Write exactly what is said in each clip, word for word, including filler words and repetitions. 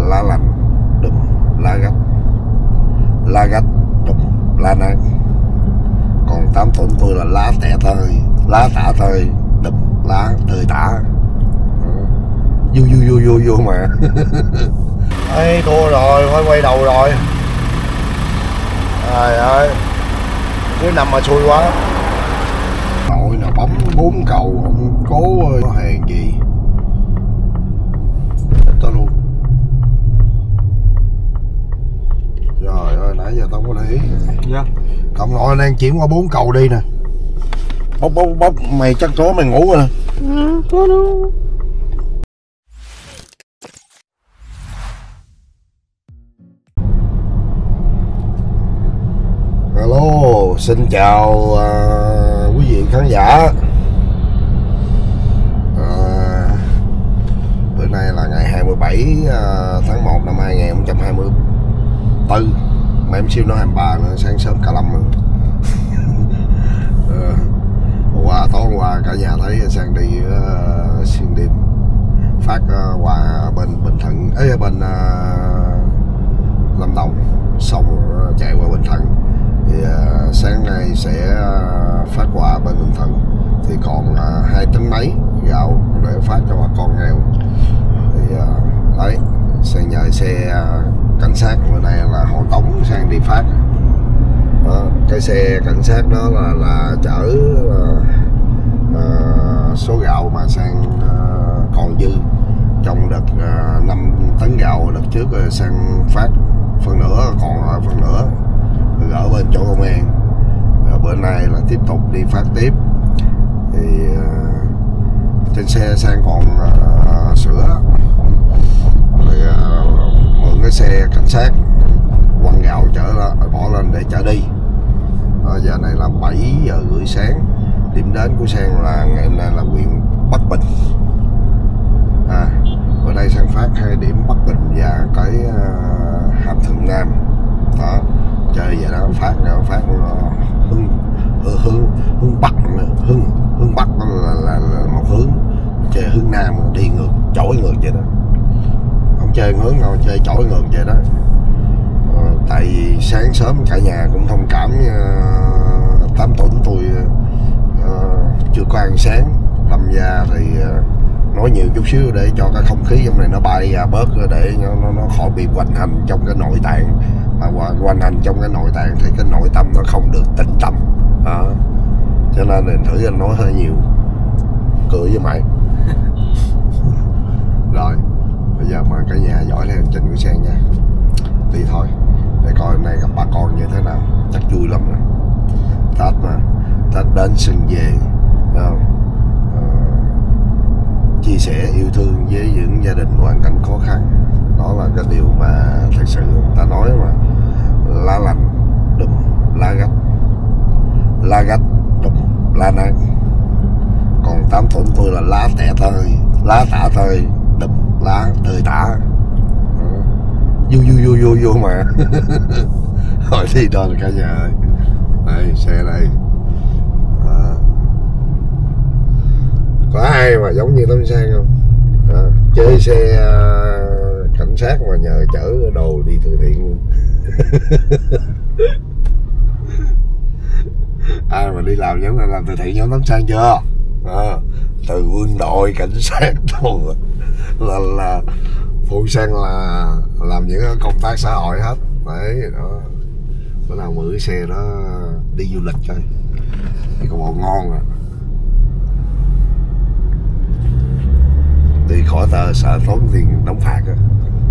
lá lành đùm lá gách, lá gách đùm lá nát. Còn tám tuổi tôi là lá tẻ tơi, lá tả tơi đùm lá tơi tả. Vui vui vui vui vui mà. Ê, thua rồi, phải quay đầu rồi. Trời ơi, cuối năm mà xui quá. Nội nào bấm bốn cầu không cố có hèn gì. Tao luôn. Trời ơi, nãy giờ tao không có để ý. Dạ. Cộng nội đang chuyển qua bốn cầu đi nè. Bốc bốc bốc, mày chắc tối mày ngủ rồi nè. Ừ, có đâu. Hello, xin chào uh, quý vị khán giả. uh, Bữa nay là ngày hai mươi bảy uh, tháng một năm hai nghìn không trăm hai mươi tư. Mà em siêu nói hai mươi ba nữa, sáng sớm cả lâm nữa. uh, Qua tối hôm qua cả nhà thấy sang đi uh, xuyên đêm phát uh, quà bên Bình Thuận ấy, bên uh, Lâm Đồng, xong uh, chạy qua Bình Thuận. Thì uh, sáng nay sẽ uh, phát quà bên Bình Thuận, thì còn uh, hai tấn mấy gạo để phát cho bà con nghèo. Thì uh, đấy, sẽ nhờ xe uh, cảnh sát bữa nay là họ tống sang đi phát. Đó, cái xe cảnh sát đó là là chở uh, uh, số gạo mà sang uh, còn dư trong đợt uh, năm tấn gạo đợt trước rồi sang phát phần nữa, còn ở phần nữa gỡ bên chỗ công an. Rồi bữa nay là tiếp tục đi phát tiếp. Thì uh, trên xe sang còn uh, sữa, rồi uh, mượn cái xe cảnh sát quăng gạo chở đó, bỏ lên để chở đi. Đó, giờ này là bảy giờ rưỡi sáng. Điểm đến của Sang là ngày hôm nay là huyện Bắc Bình. À, bữa nay Sang phát hai điểm Bắc Bình và cái uh, Hàm Thuận Nam. Đó, chơi vậy đó, phát nó phát nó hướng hướng hướng bắc, hướng hướng bắc là, là, là một hướng, chơi hướng nam đi ngược chổi ngược vậy đó, không chơi hướng nào, chơi chổi ngược vậy đó. Ờ, tại vì sáng sớm cả nhà cũng thông cảm, uh, tám tuổi tôi uh, chưa có ăn sáng, lâm gia thì uh, nói nhiều chút xíu để cho cái không khí trong này nó bay ra bớt, để nó, nó, nó khỏi bị hoành hành trong cái nội tạng. Mà hoành hành trong cái nội tạng thì cái nội tâm nó không được tĩnh tâm. Đó, cho nên mình thử anh nói hơi nhiều, cười với mày. Rồi bây giờ mà cả nhà dõi theo hành trình của Sang nha, đi thôi để coi hôm nay gặp bà con như thế nào, chắc vui lắm nè. Tết mà, Tết đến xuân về, không? À, chia sẻ yêu thương với những gia đình hoàn cảnh khó khăn, đó là cái điều mà thật sự ta nói mà. Lá lành đùm lá gách, lá gách đùm lá nát. Còn tám tuổi tôi là lá tẻ tơi, lá tả tơi đùm lá tơi tả. Vui vui vui vui vui mà. Hỏi đi đó cả nhà ơi. Đây xe đây. À, có ai mà giống như Tấm Sang không? À, chơi xe uh, cảnh sát mà nhờ chở đồ đi từ thiện luôn. Ai mà đi làm giống là làm từ thiện giống Tấm Sang chưa? À, từ quân đội cảnh sát thôi là là phụ sang là làm những công tác xã hội hết đấy đó. Bữa nào mượn xe đó đi du lịch coi thì có bộ ngon à, đi khỏi tờ sợ tốn tiền đóng phạt á.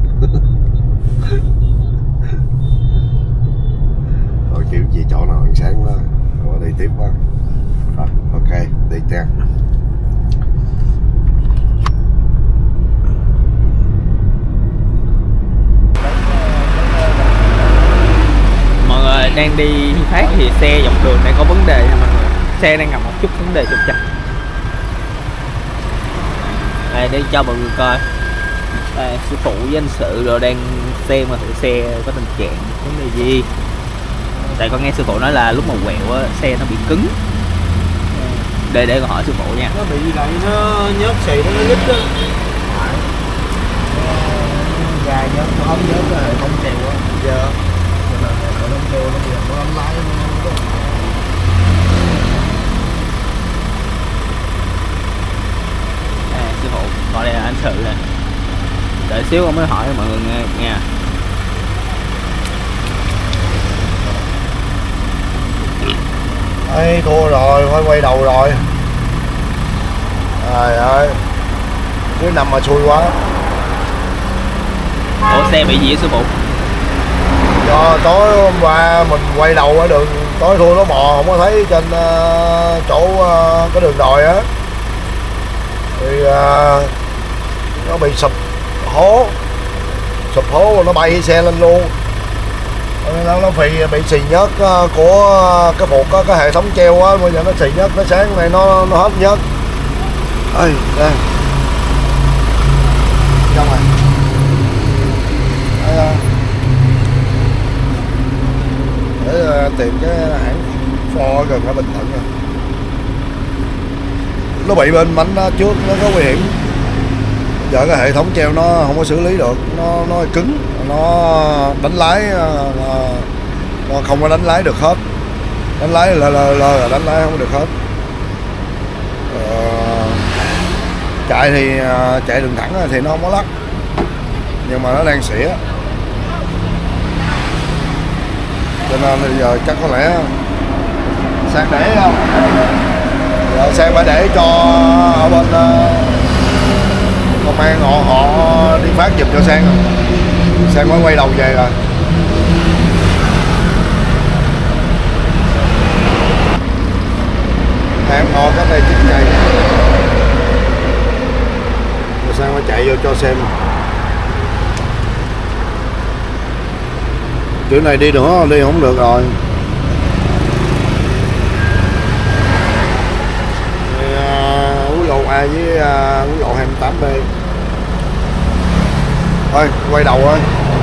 Rồi kiểu gì chỗ nào ăn sáng đó rồi đi tiếp quá. Rồi ok đi nha. Mọi người đang đi phát thì xe dọc đường này có vấn đề nha mọi người. Xe đang gặp một chút vấn đề trục trặc. Đây để cho mọi người coi. Đây, sư phụ với anh sự rồi đang xem mà thử xe có tình trạng vấn đề gì. Tại con nghe sư phụ nói là lúc mà quẹo á, xe nó bị cứng. Để để con hỏi sư phụ nha. Nó bị lại nó nhớt xì nó nhít á. Gà nhớt xíu con mới hỏi mọi người nghe nha. Ê, thua rồi, phải quay đầu rồi. Trời ơi, cứ nằm mà xui quá. Ủa xe bị gì vậy sư phụ? Do tối hôm qua mình quay đầu ở đường, tối thua nó bò không có thấy trên uh, chỗ uh, cái đường đồi á, thì uh, nó bị sụp hố, sụp hố nó bay xe lên luôn. Nó, nó bị bị xì nhớt uh, của cái phục uh, cái hệ thống treo á, bây giờ nó xì nhớt, nó sáng này nó nó hết nhớt. Ơi, đây. Trong này. Đây, uh, để uh, tìm cái hãng Ford gần ở Bình Thuận rồi. Nó bị bên bánh trước nó có nguy hiểm. Giờ cái hệ thống treo nó không có xử lý được, nó nó cứng, nó đánh lái nó không có đánh lái được hết, đánh lái là là, là, là đánh lái không được hết. Ờ, chạy thì chạy đường thẳng thì nó không có lắc, nhưng mà nó đang xỉa, cho nên bây giờ chắc có lẽ sang để không, giờ sang phải để cho ở bên công an họ họ đi phát giùm cho sang rồi. Sang mới quay đầu về rồi. Hãng họ cái này chín ngày rồi sang mới chạy vô cho xem. Chỗ này đi nữa đi không được rồi. Quốc lộ A với uh, quốc lộ hai mươi tám B. Thôi quay đầu thôi.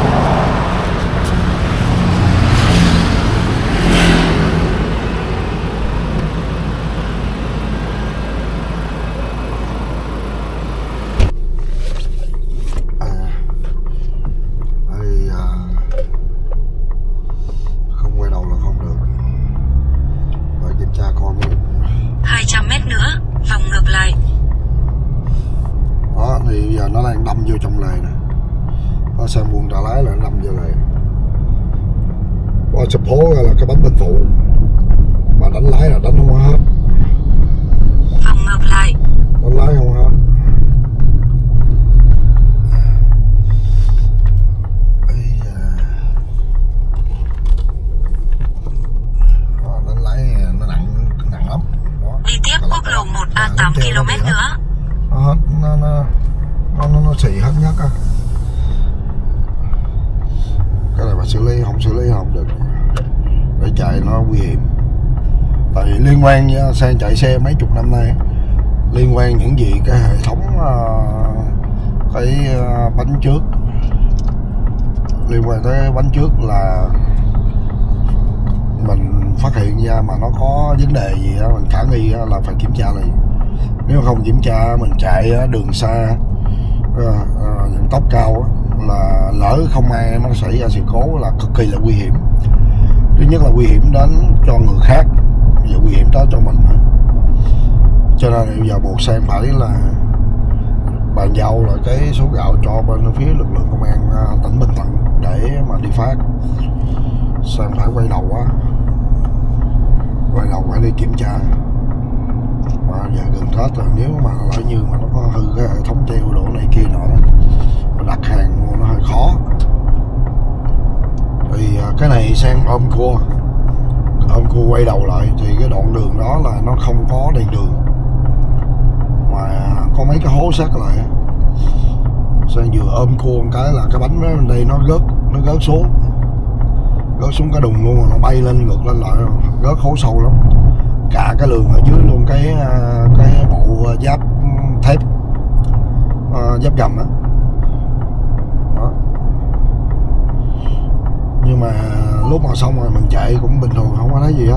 À, đây, à, không quay đầu là không được. Phải kiểm tra con mới. hai trăm mét nữa, vòng ngược lại. Đó thì giờ nó đang đâm vô trong lề nè. Nó sang buông trả lái là nó đâm vô lề. Qua sụp hố là cái bánh bên phụ, mà đánh lái là đánh không có hết. Vòng ngược lại. Đánh lái không hết. Đó, đánh lái nó nặng nặng lắm. Đó. Đi tiếp quốc lộ một A tám ki lô mét nữa. Nó hết, nó nó nó nó, nó xì hết nhất á. Cái này mà xử lý không xử lý không được, để chạy nó nguy hiểm. Tại vì liên quan với sang chạy xe mấy chục năm nay, liên quan những gì cái hệ thống uh, cái uh, bánh trước, liên quan tới bánh trước là mình phát hiện ra mà nó có vấn đề gì đó, mình khả nghi đó, là phải kiểm tra liền. Nếu không kiểm tra mình chạy đường xa, những tốc cao đó, là lỡ không may nó xảy ra sự cố là cực kỳ là nguy hiểm. Thứ nhất là nguy hiểm đến cho người khác, và nguy hiểm đó cho mình nữa. Cho nên bây giờ buộc sang phải là bàn giao là cái số gạo cho bên phía lực lượng công an tỉnh Bình Thuận để mà đi phát. Sang phải quay đầu á, quay đầu phải đi kiểm tra. Mà giờ gần Tết rồi, nếu mà lỡ như mà nó có hư cái hệ thống treo đồ này kia nọ đó, đặt hàng mua nó hơi khó. Thì cái này sang ôm cua, ôm cua quay đầu lại thì cái đoạn đường đó là nó không có đèn đường, mà có mấy cái hố sát lại. Sang vừa ôm cua một cái là cái bánh đó bên đây nó rớt, nó rớt xuống, rớt xuống cái đùng luôn, nó bay lên ngược lên lại, rớt hố sâu lắm. Cả cái lường ở dưới luôn cái cái bộ giáp thép, giáp gầm á. Đó. Nhưng mà lúc mà xong rồi mình chạy cũng bình thường, không có thấy gì hết.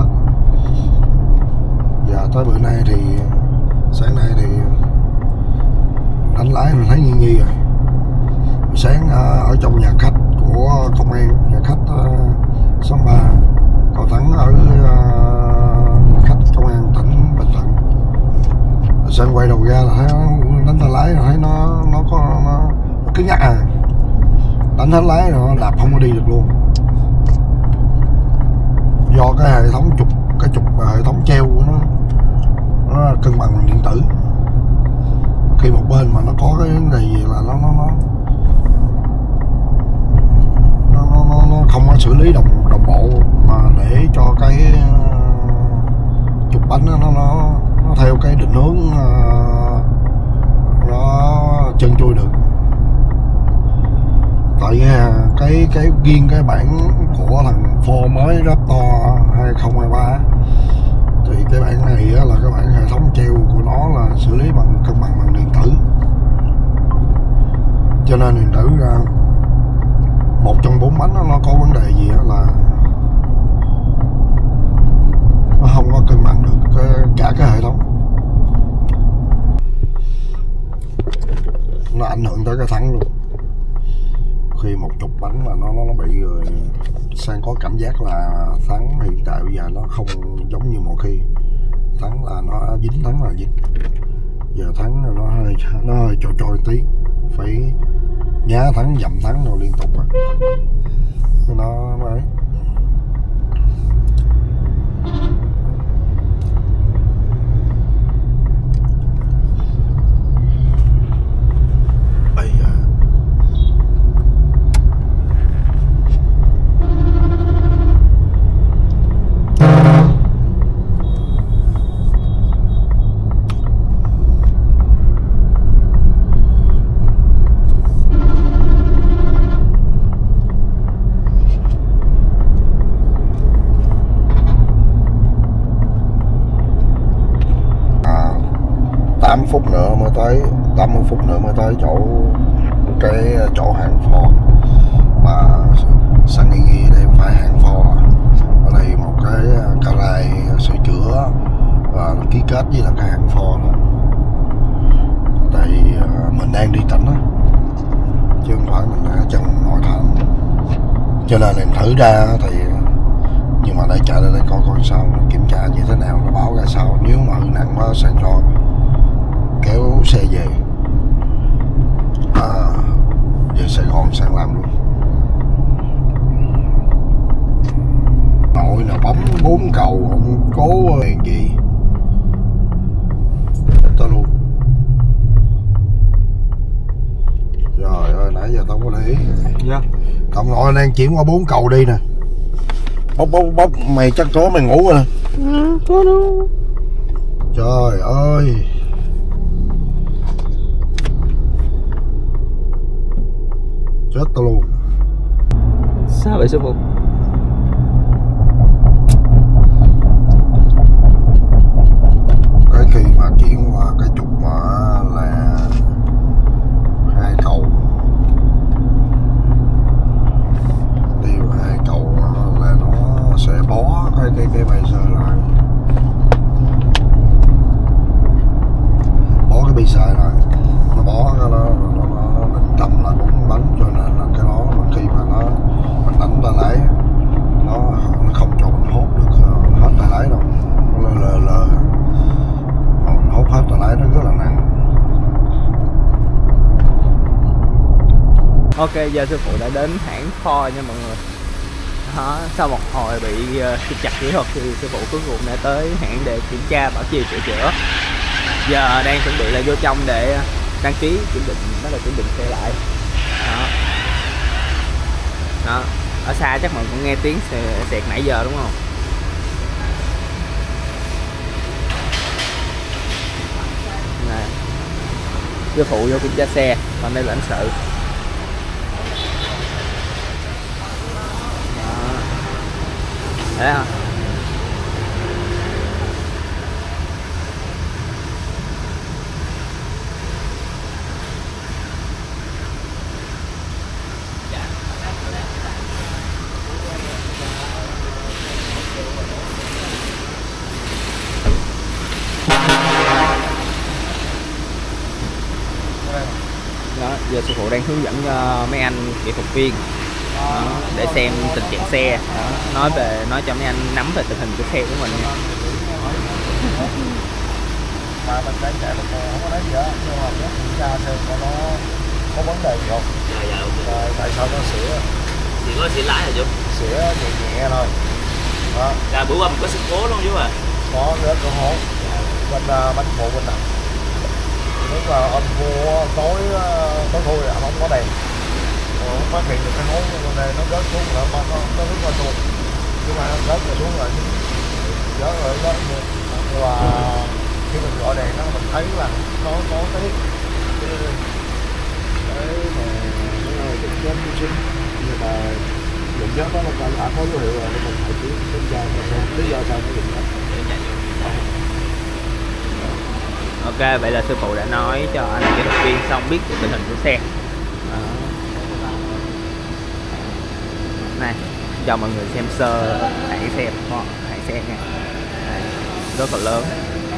Và tới bữa nay thì sáng nay thì đánh lái mình thấy nghi nghi rồi. Sáng ở trong nhà khách của công an, nhà khách số ba Cầu Thắng ở nhà khách công an tỉnh Bình Thuận. Sang quay đầu ra là thấy nó đánh tay lái, là thấy nó nó có nó, nó cứng nhắc à. đánh hết lái rồi nó đạp không có đi được luôn, do cái hệ thống trục cái trục hệ thống treo của nó nó cân bằng điện tử. Khi một bên mà nó có cái vấn đề gì là nó nó nó nó, nó, nó, nó không có xử lý đồng đồng bộ, mà để cho cái uh, trục bánh nó nó nó theo cái định hướng uh, nó chân chui được. Tại cái cái riêng cái bản của thằng Ford mới Raptor hai không hai ba thì cái bản này là cái bản hệ thống treo của nó là xử lý bằng cân bằng bằng điện tử, cho nên điện tử ra một trong bốn bánh nó có vấn đề gì là nó không có cân bằng được cái, cả cái hệ thống, nó ảnh hưởng tới cái thắng luôn. Khi một chục bánh mà nó nó bị rồi, Sang có cảm giác là thắng hiện tại bây giờ nó không giống như một khi thắng là nó dính, thắng là dính, giờ thắng là nó hơi nó hơi trôi trôi tí, phải nhá thắng dậm thắng rồi liên tục á, nó ấy. tám phút nữa mới tới, tám mươi phút nữa mới tới chỗ cái chỗ hãng Ford, mà Sang nghĩ nghĩ đây không phải hãng Ford, ở đây một cái garage sửa chữa và ký kết với là cái hãng Ford đó. Tại mình đang đi tỉnh á, chứ không phải mình ở trong nội thành, cho nên mình thử ra thì nhưng mà để chạy lên đây coi coi sao, kiểm tra như thế nào, nó báo ra sao, nếu mà hư nặng quá Sang cho kéo xe về à, về Sài Gòn Sang làm luôn. Nội là bấm bốn cầu không cố hèn gì tao luôn. Trời ơi nãy giờ tao có để ý. Dạ. Cộng nội đang chuyển qua bốn cầu đi nè. Bốc bốc bốc mày chắc tối mày ngủ rồi nè. Ừ, có đâu. Trời ơi. Chết tao luôn. Sao vậy sư phụ? Cái khi mà chuyển qua cái trục mà là hai cầu, đi vào hai cầu là nó sẽ bó cái cái cái bay sơ lại, bó cái bay sơ lại, nó bó cái đó nó nó định tâm lại bốn bánh, cho nên là cái đó mà khi mà nó mình đánh tay lái nó nó không cho mình hốt được hết tay lái đâu, nó lờ lờ mà mình hốt hết tay lái nó rất là nặng. Ok, giờ sư phụ đã đến hãng Ford nha mọi người. Đó, sau một hồi bị uh, trục chặt kỹ thuật thì sư phụ cuối cùng đã tới hãng để kiểm tra bảo trì sửa chữa. Giờ đang chuẩn bị là vô trong để đăng ký kiểm định, đó là kiểm định xe lại. Đó. Đó, ở xa chắc mọi người cũng nghe tiếng xẹt nãy giờ đúng không? Này. Sư phụ vô kiểm tra xe, còn đây là lãnh sự. Đấy không? Đó, giờ sư phụ đang hướng dẫn cho mấy anh kỹ thuật viên đó, để xem tình trạng xe đó, nói về nói cho mấy anh nắm về tình hình của xe của mình nha. Mà mình đang chạy mình không có nói gì đó, nhưng mà nó kiểm tra xem nó có vấn đề gì không. Rồi tại sao nó xỉa. Chỉ có xỉa lái hả chú? Xỉa nhẹ nhẹ thôi. Đó. Là bữa qua mình có sự cố luôn chú à? Có rớt con hố bên uh, bánh phụ bên này. Lúc là anh mua tối tối thui là không có đèn, không phát hiện được cái hố bên đây nó rớt xuống là nó nó rớt qua luôn, nhưng mà nó rớt rồi xuống rồi rớt rồi rớt rồi nhưng mà khi mình gọi đèn đó mình thấy là nó có cái cái cái mà nó hơi chút chết chút xíu, nhưng mà dùng rớt đó nó đã có dấu hiệu rồi nên mình phải kiểm kiểm tra xem lý do sao nó dùng đó. Ok, vậy là sư phụ đã nói cho anh kỹ thuật viên xong biết được tình hình của xe. Đó. Này, cho mọi người xem sơ hãng xe, hãng xe nha. Đây, rất là lớn.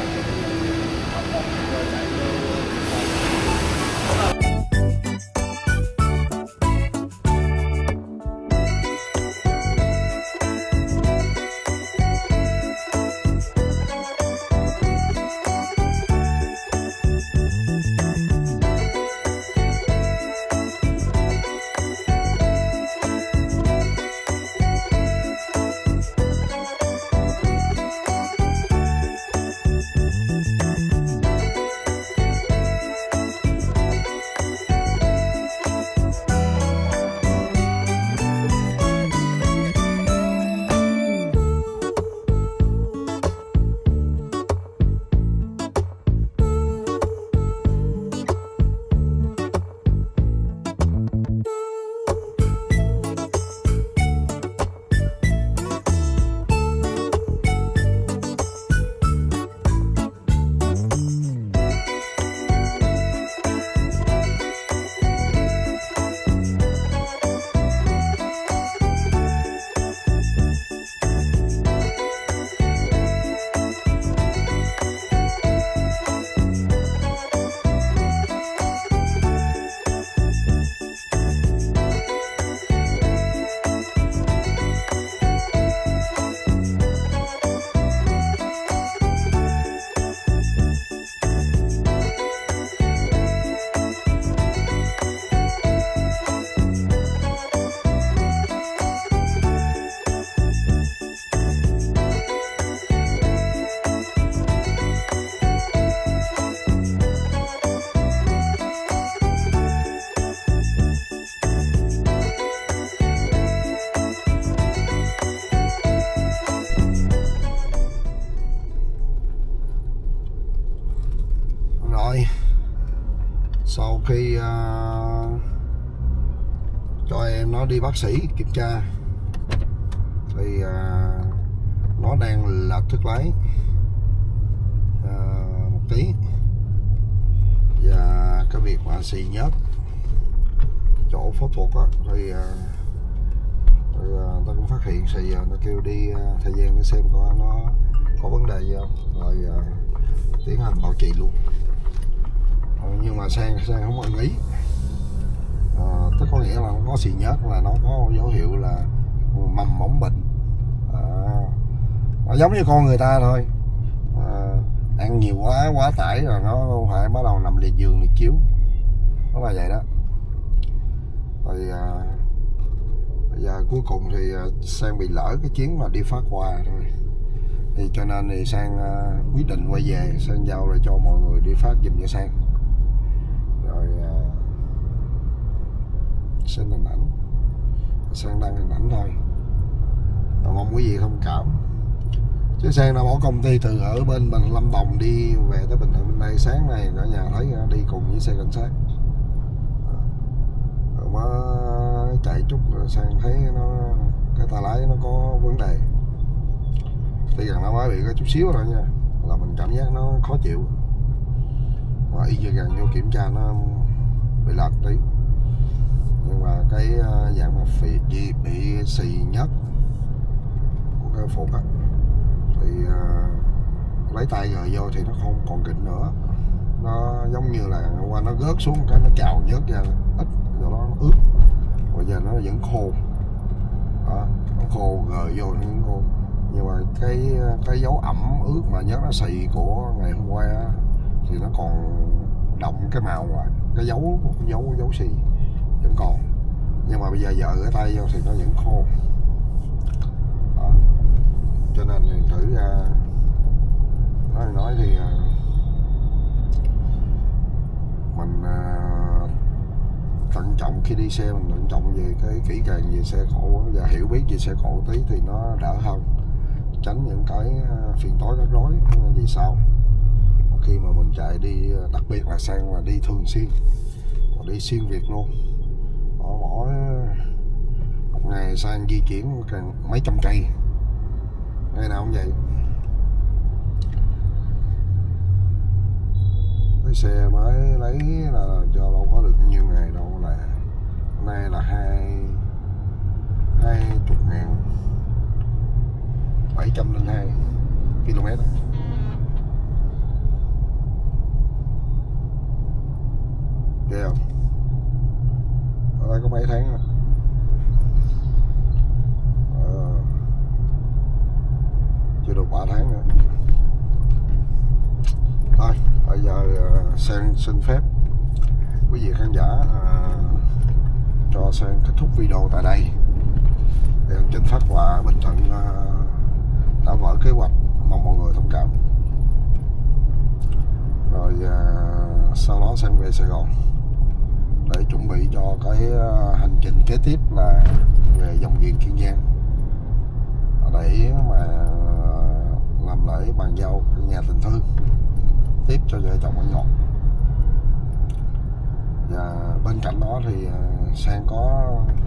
Sau khi uh, cho em nó đi bác sĩ kiểm tra thì uh, nó đang lệch thức lái uh, một tí, và cái việc mà xì nhớt chỗ phẫu thuật á thì, uh, thì uh, ta cũng phát hiện xì, nó kêu đi uh, thời gian để xem coi nó có vấn đề gì không, rồi uh, tiến hành bảo trì luôn. Nhưng mà sang sang không ưng ý, à, tức có nghĩa là nó có xì nhớt, là nó có dấu hiệu là mầm mống bệnh, à, nó giống như con người ta thôi, à, ăn nhiều quá quá tải rồi nó phải bắt đầu nằm liệt giường liệt chiếu, nó là vậy đó. Rồi à, bây giờ cuối cùng thì Sang bị lỡ cái chuyến mà đi phát quà thôi, thì cho nên thì Sang à, quyết định quay về, Sang giao lại cho mọi người đi phát giùm cho Sang. Rồi uh, xin hình ảnh, Sang đăng hình ảnh thôi, và mong quý vị thông cảm. Chứ Sang đã bỏ công ty từ ở bên Bình Lâm Đồng đi về tới Bình Thuận bên đây, sáng nay cả nhà thấy đi cùng với xe cảnh sát, rồi mới chạy chút rồi Sang thấy nó cái tay lái nó có vấn đề, tuy rằng nó mới bị có chút xíu thôi nha, là mình cảm giác nó khó chịu. Mà y như gần vô kiểm tra nó bị lệch tí, nhưng mà cái dạng mà phì gì bị xì nhất của cái phục á thì uh, lấy tay rồi vô thì nó không còn kịnh nữa, nó giống như là qua nó rớt xuống cái nó trào nhớt ra ít rồi nó ướt, bây giờ nó vẫn khô đó, nó khô rồi vô nó vẫn khô, nhưng mà cái cái dấu ẩm ướt mà nhớt nó xì của ngày hôm qua thì nó còn động cái màu ngoài, cái dấu dấu dấu xì vẫn còn, nhưng mà bây giờ vợ ở tay vô thì nó vẫn khô đó. Cho nên thì thử uh, nói nói thì uh, mình uh, thận trọng khi đi xe, mình thận trọng về cái kỹ càng về xe cộ và hiểu biết về xe cộ tí thì nó đỡ hơn, tránh những cái phiền toái rắc rối vì sao khi mà mình chạy đi, đặc biệt là sang là đi thường xuyên, đi xuyên Việt luôn. Ở mỗi một ngày sang di chuyển càng mấy trăm cây, ngày nào cũng vậy. Cái xe mới lấy là cho đâu có được nhiều ngày đâu, là nay là hai hai chục ngàn bảy trăm linh hai km. Ghê không? Ở đây có mấy tháng nữa. Ờ, chưa được ba tháng nữa. Thôi bây giờ uh, Sang xin phép quý vị khán giả uh, cho Sang kết thúc video tại đây. Thì hành trình phát quà ở Bình Thuận uh, đã vỡ kế hoạch, mong mọi người thông cảm. Rồi uh, sau đó Sang về Sài Gòn để chuẩn bị cho cái hành trình kế tiếp là về dòng Viền Kiên Giang để mà làm lễ bàn giao nhà tình thương tiếp cho vợ chồng anh Ngọt. Và bên cạnh đó thì Sang có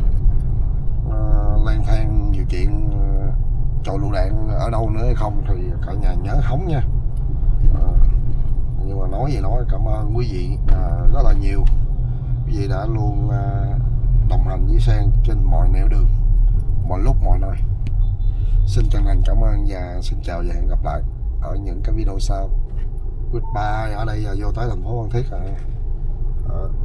uh, lang thang nhiều chuyện uh, trò lựu đạn ở đâu nữa hay không thì cả nhà nhớ hóng nha. Uh, nhưng mà nói gì nói, cảm ơn quý vị uh, rất là nhiều. Quý vị đã luôn đồng hành với Sang trên mọi nẻo đường, mọi lúc mọi nơi. Xin chân thành cảm ơn và xin chào và hẹn gặp lại ở những cái video sau. Goodbye. Ở đây là vô tới thành phố Phan Thiết rồi. Đó.